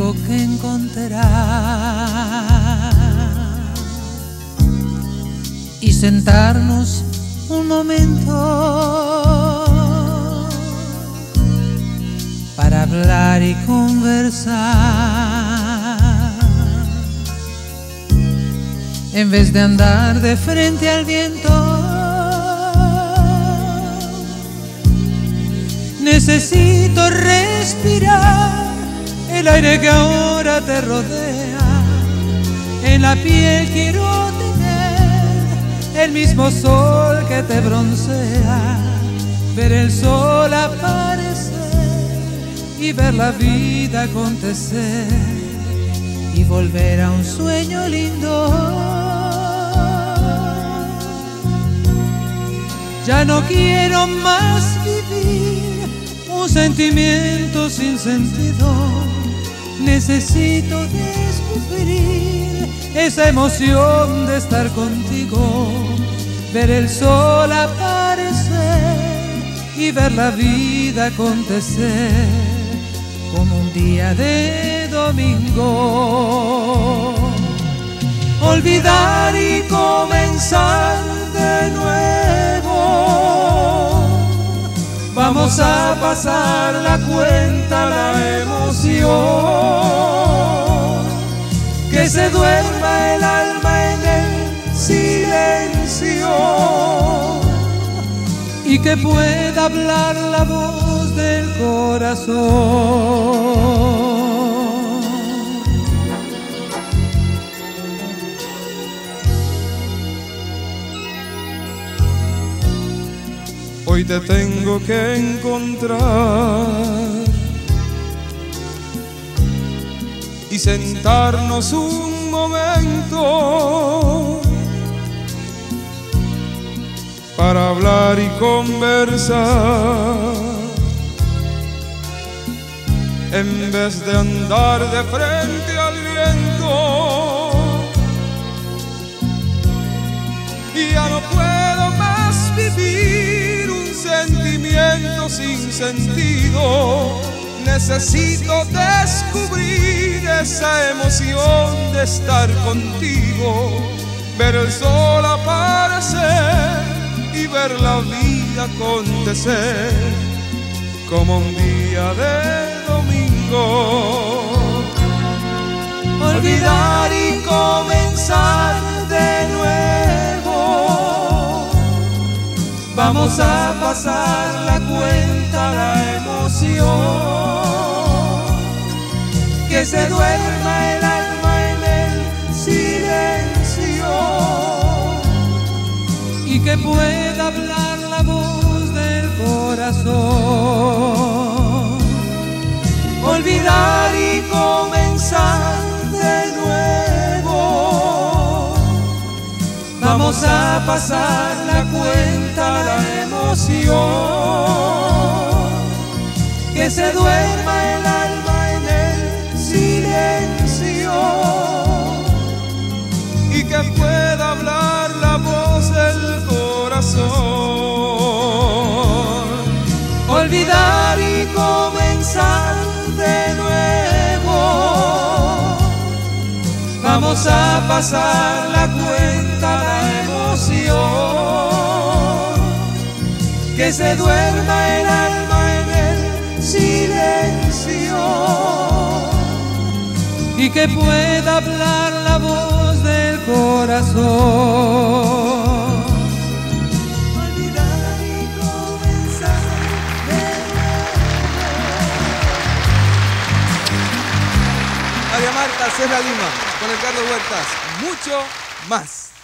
tengo que encontrar y sentarnos un momento para hablar y conversar, en vez de andar de frente al viento. Necesito respirar el aire que ahora te rodea. En la piel quiero tener el mismo sol que te broncea. Ver el sol aparecer y ver la vida acontecer y volver a un sueño lindo. Ya no quiero más vivir un sentimiento sin sentido. Necesito descubrir esa emoción de estar contigo, ver el sol aparecer y ver la vida acontecer como un día de domingo. Olvidar y comenzar de nuevo. Vamos a pasar la cuenta, la emoción, que se duerma el alma en el silencio y que pueda hablar la voz del corazón. Hoy te tengo que encontrar y sentarnos un momento para hablar y conversar, en vez de andar de frente al viento. Y ya no puedo más vivir un sentimiento sin sentido. Necesito descubrir esa emoción de estar contigo, ver el sol aparecer y ver la vida acontecer como un día de domingo. Olvidar y comenzar de nuevo. Vamos a pasar la cuenta, la emoción, que se duerma el alma en el silencio y que pueda hablar la voz del corazón. Olvidar y comenzar de nuevo. Vamos a pasar la cuenta, la emoción, que se duerma el alma en el silencio y que pueda hablar la voz del corazón. Olvidar y comenzar de nuevo. Vamos a pasar la cuenta, la emoción, que se duerma el alma en el silencio y que pueda hablar la voz del corazón. Olvidar y comenzar de nuevo. María Marta Serra Lima con Edgardo Huertas, mucho más.